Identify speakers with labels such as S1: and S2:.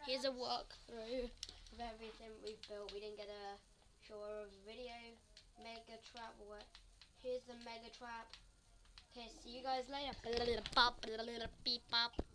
S1: here's a walkthrough of everything we've built. We didn't get a show a video. Mega trap. What? Here's the mega trap. Okay, see you guys later. Beep pop.